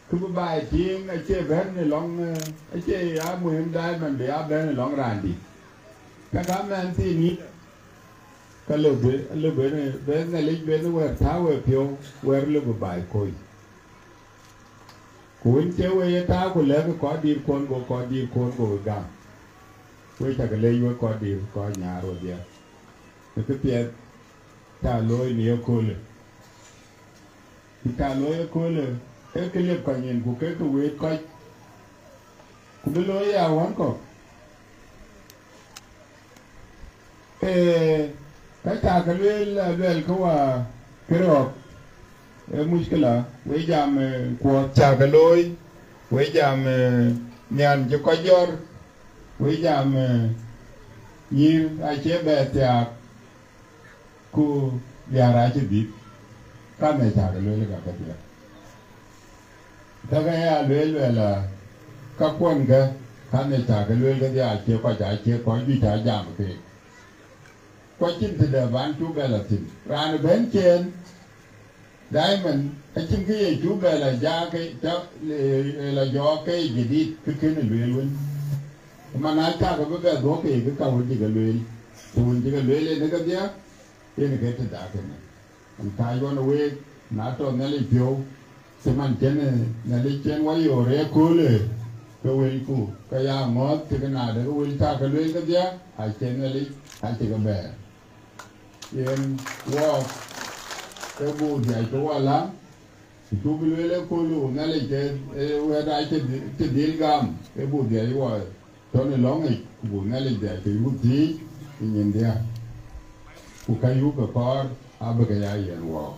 cứ bài tiếng ai chơi bên này long ai chơi á mùi hôm nay mình để á bên này long ràn đi các anh thì ní cái lừa bên này lấy bên nó vừa tháo vừa phiêu vừa lừa bài coi cuốn chơi vừa tháo của lừa có đi con của gam vừa chắc cái lấy vừa có đi có nhà rồi đi cái tiền ta lôi nhiều cối ta lôi cối cái liệp coi nhìn của cái quê coi cũng biết lối à quán cỏ cái ta cái lốiเขาว่าcái đó muskila với jam của cha cái lối với jam nhàn cho coi gior với jam như ai chế bè tiạc ku biara chế đi cái này cha cái lối là cái gì thế cái lối là các quân cái này cha cái lối cái gì chế có duy trả giảm cái quá trình thì để bán chú bé là thìn ra nó bén trên đấy mình cái chính cái gì chú bé là ra cái là do cái gì đi cái này luyện luôn mà nói cha cái bé đó cái cầu gì cái luyện tụi chỉ cái luyện lên cái gì cái này cái thứ đó cái này anh thay vào nó về nãy tôi nói lấy phiếu xem anh trên này lấy trên quay ở đây cool cái về cu cái nhà mót thì cái nào đấy cái về cha cái luyện cái gì ai trên này lấy ai chỉ cái bé yên wow cái bù thì ai cho lắm chú bị lấy cô lu nãy lấy cái đại cái deal gam cái bù thì ai wow cho nên long ấy bù nãy lấy cái bù thì nhìn đi à bù cái bù cái card à bù cái ai yên wow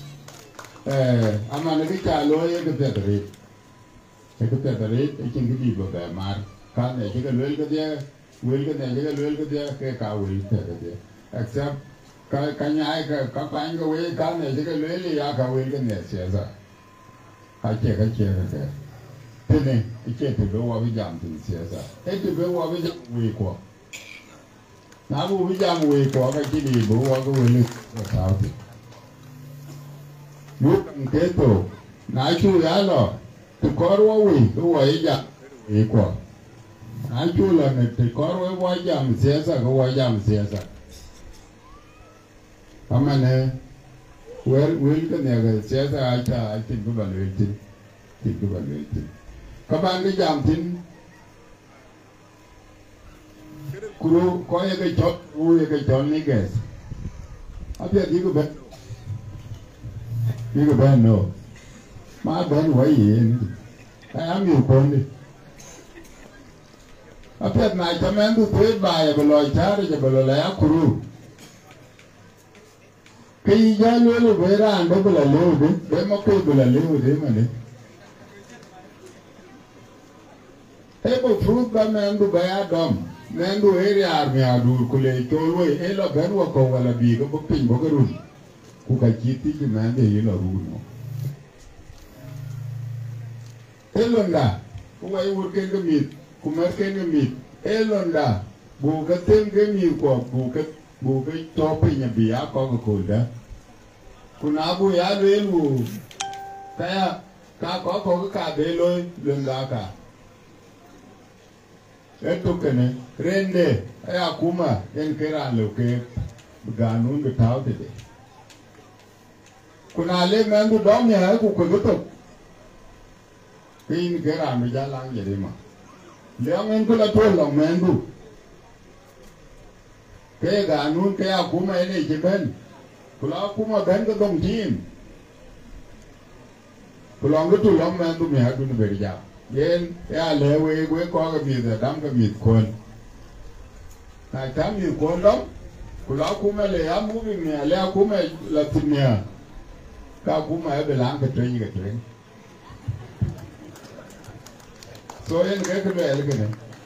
ama nó cái trả lời cái tết đấy cái chính cái gì bù cái mà cái này cái luyện cái gì luyện cái này cái luyện cái gì cái cao luyện cái gì except cái nhà cái anh cái về cái này cái lưới li à cái về cái này xé ra cái thế này cái thì bây giờ bây giờ thì xé ra cái thì bây giờ bây giờ về qua nào bây giờ về qua cái gì bây giờ cái về li sao thì lúc cái tổ nãy chú ya lo thì có rồi cái về giờ về qua nãy chú là này thì có rồi về giờ xé ra cái về giờ xé ra amane wel cái này cái xe ra ai tin cái bản tin các bạn cái giảm tin kuru có cái chốt này cái अब ये दिखो बहन नो माँ बहन वही है हमอยู่คนดิअब ये नाइ चमें तो थोड़े बाय बलोई चार जब बलोई आ करू कई जाने लो बेरा अंडे बला ले उधे बेमकोई बला ले उधे मने ebo fruit ba mendu baya dom mendu area army adu kule tolwe elo benwa ko wala bi ko pin bo garun ku ka kiti ki mande yelo runo elonda ku wai wurken ga mit ku merken ga mit elonda bu ka tem ga mi ko bu ka topi nya biya ko ko da kuna bu ya lelu kaya ka ko ka de loy londa ka eto kene rende aya kuma en kera loke ganun betau de kuna le mendu dom ya ku ko to kin kera mi jalang jadi ma le men ko la to lo mendu ke ganun ke akuma ene jiben kula akuma ben ko dom tin kula ngutu lo mendu mi hadu ne berja yen ya lewe we ko ga mi da dam ga mi kon na ta mi kon dom kula kuma le ya mu mi me le kuma la tinya ka kuma e belang ka tren so yen ke ke le ke ne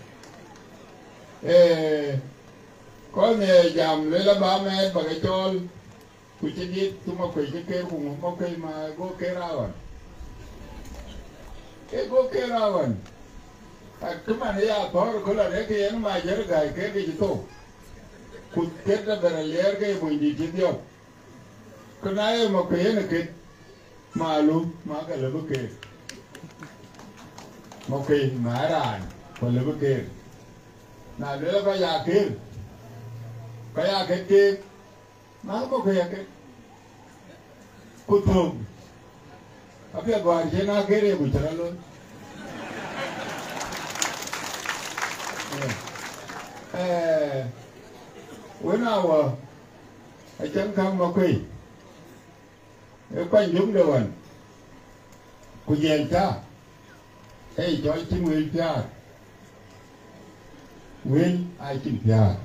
ko ne jam le la ba me ba ga chol ku chi di tu ma ku ke ku mo ke ma go ke rawan ego kerawan akman ya tor kola ne ke en ma jer ga ke to ku ke da beraler ke mo indi dio kana e mo ke en ke malu ma ga le ke Makuei mà ra còn lấy cái nào nữa là cái nhà kia cái nhà kia nó có cái cột thùng ở phía ngoài trên nó cái này bụi trần luôn bữa nào ở chân không Makuei quanh đúng đâu anh cô dền cha hey cho chim Will cha Will ai chim cha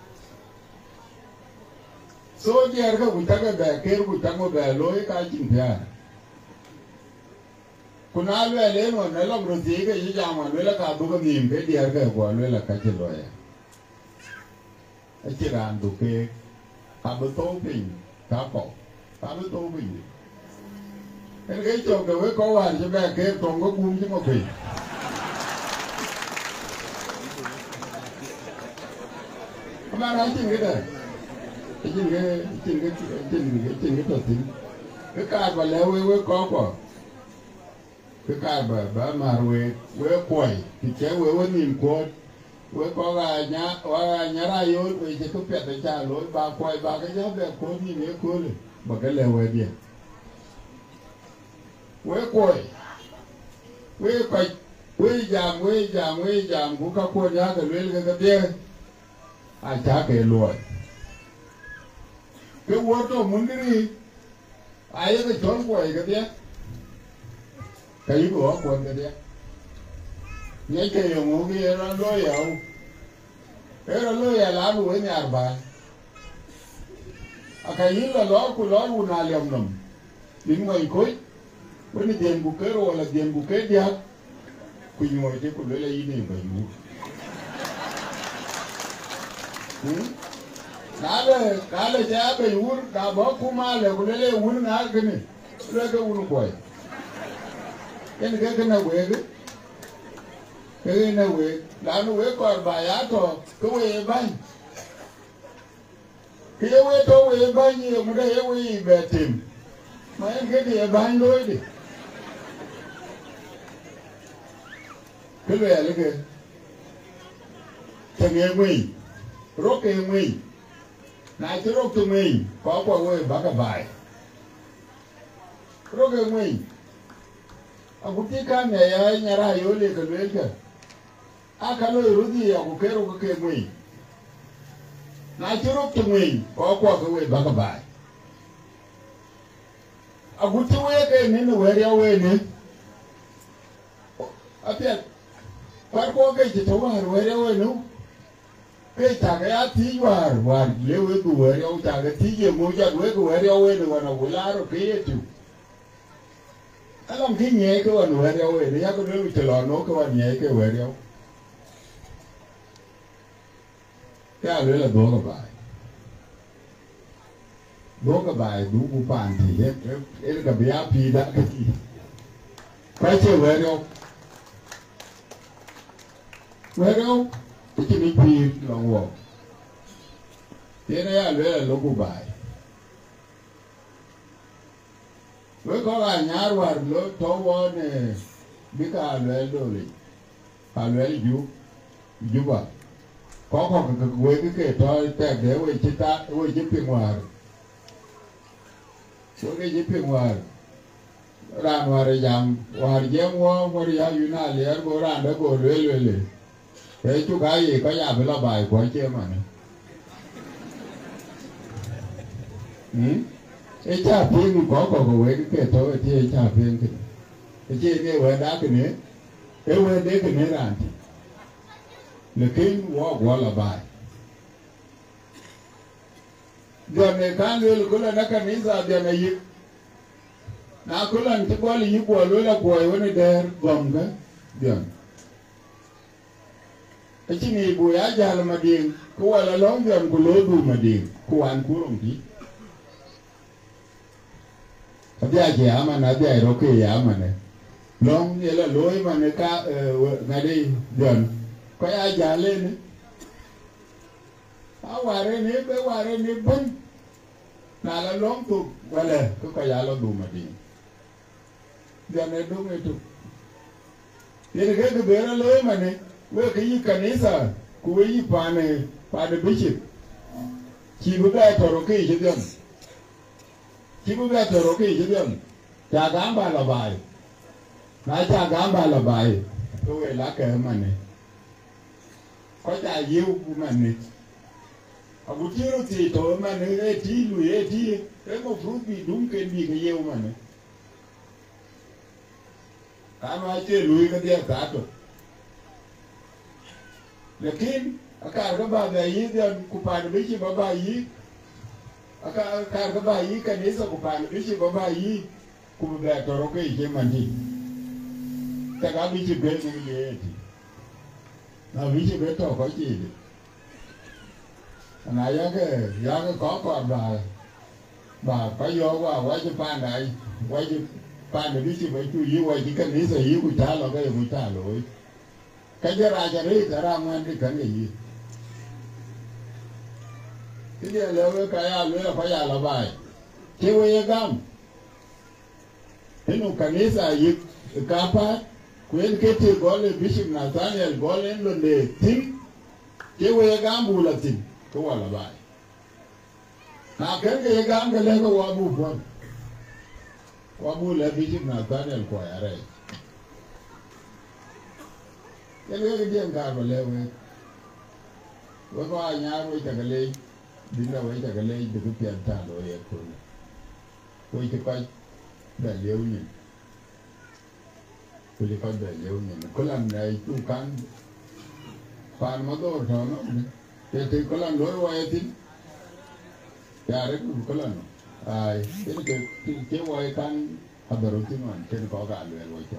số giờ các bụi trắng cái bè kia bụi trắng cái bè lối cái chim cha cô nào về lên mà nói làm rồi gì cái gì mà nói là cả đôi cái niềm cái điều cái quả nói là cái gì rồi cái chuyện ăn đồ kia cả bữa tối bình cả bữa tối bình cái chỗ cái có hoàn cho bè kia còn có buông chứ mà bình các bạn nói chuyện cái này chuyện cái tổ tính cái cài và leo với có quả cái cài bà mà với quẩy thì kéo với nhìn quật với có gà nhá ra yếu với chỉ có pẹt để trả lối ba quay ba cái nhá về quật nhìn cái quật này mà cái leo với điện với quẩy với giảm của các quật nhá cái lưới cái bia ai trả cái lùi cái quật đó muốn đi ai cái chốn quẩy cái bia cái của quật cái bia nhảy cái ngủ kia nó lôi vào cái nó lôi vào làm với nhà bà cái gì là nó của nó u na liam nằm đến ngoài khối với cái tiền của cái rồi là tiền của cái đi học quỳ ngồi cái của lưỡi là gì này vậy ngủ cá là giá về uống cá bó kuma là của lưỡi là uống ngã cái này lưỡi cái uống quậy cái nào quậy cái này về đã nó về còn bài á thôi cái về bay cái về tôi về bay nhiều mà đây về về tìm mà em cái gì bay lối đi cái về là cái thằng em mình rốt em mình này chứ rốt tụi mình có qua về bắt cái bài rốt em mình aku tikan ya nyara yole ka lwelka aka lo rudi ya ku kero ka ke mui na chiro tu mui ko ko ka we ba ka ba aku tu we ke ni no we ya we ni apia par ko ke ti to war we ya we no ke ta ga ya ti war le we ku we ya ta ga ti je mo ja we ku we ya we no na wala ro ke tu alam khi nhẹ cái quan hệ đâu vậy, nhớ có đứa chờ lò nốt cái quan nhẹ cái quan hệ đâu, cái này là đố cái bài đủ cụ bàn thì hết, cái cái bia pi đã cái gì, phải chơi quan đâu, cái chuyện này pi lòng vòng, thế này là đố cụ bài. Với có là nhà rồi lối thấu này biết cả lối rồi cả lối du vào có còn cái quê cái thôi tẹt để quê chỉ ta quê chỉ bên ngoài quê cái chỉ bên ngoài ra ngoài làm ngoài giang hoa ngoài ra như nào liền ngoài ra đó ngoài lối thế chú cái gì có nhà phải lo bài của chơi mà cái cha phiên có cái thôi thì cha phiên cái cái vợ đá cái này cái vợ đấy cái này là lekin wa la bài giờ này kan lele kula na kanisa giờ này yik na kula nti kwa li yik wa lola kwa woni der gonga giờ cái này bu ya jala madin ko wala long giờ ko lodu madin ko an kurong ti dia je ama na dia ro ke ya ama ne long ye la loi ma ne ka na đi dần có ai già lên nữa áo vải này bún là long tụ và là có cái giá lo đủ mà đi giờ này đúng hay tụ Yene ke bera lo mane we ke yi kanisa ku we yi pane bishop chi bu ba toro ke je dem chi bu ba toro ke je dem cha gamba la bai na cha gamba la bai to we la ke mane ko cha yu ku mane abu tiro ti to mane e ti lu e ti e mo fruit bi dum ke bi ke yu mane kama che lu ke dia ta to lekin akar ka ba da yi da ku pa da bishi ba ba yi akar ka ba yi kanisa ku pa da bishi ba ba yi ku da toro ke je mandi ta ga bishi be ni ye ti na bishi be to ko ji na ya ke ko ba pa yo wa ji pa dai wa ji pa da bishi ba tu yi wa ji kanisa yi ku ta lo ke ku ta lo cái raja ri tara man di kan yi ti dia le ka ya le fa ya la bai ke we gam hinu kanisa yi ka pa kwen ke ti gole bishop Nathaniel gole ndo le tim ke we gam bu la tim ko wala bai na ke gam ke le ko wa bu le bishop Nathaniel ko ya re cái điện cả vào leo với có nhà với chả cái lấy đi đâu với chả cái lấy được cái tiền trả rồi vậy thôi tôi chỉ coi để liêu nhỉ tôi chỉ coi để liêu nhỉ có lần này tu can phàn mà tôi thọ nó thì có lần đối với tin ya đấy cũng có lần ai cái quay can ở đầu tiên mà trên có cả luyện rồi chứ